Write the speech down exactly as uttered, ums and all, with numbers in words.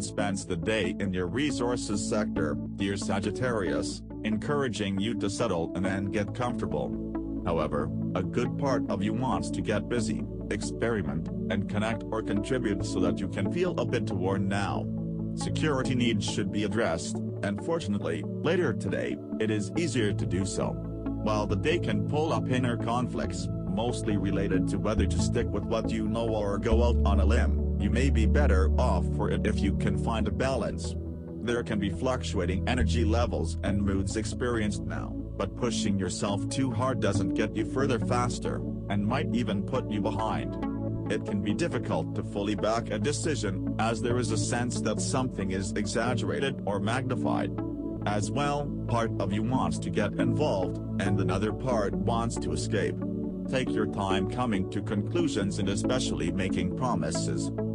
spends the day in your resources sector, dear Sagittarius, encouraging you to settle and then get comfortable. However, a good part of you wants to get busy, experiment, and connect or contribute so that you can feel a bit worn now. Security needs should be addressed, and fortunately, later today, it is easier to do so. While the day can pull up inner conflicts, mostly related to whether to stick with what you know or go out on a limb, you may be better off for it if you can find a balance. There can be fluctuating energy levels and moods experienced now, but pushing yourself too hard doesn't get you further faster, and might even put you behind. It can be difficult to fully back a decision, as there is a sense that something is exaggerated or magnified. As well, part of you wants to get involved, and another part wants to escape. Take your time coming to conclusions and especially making promises.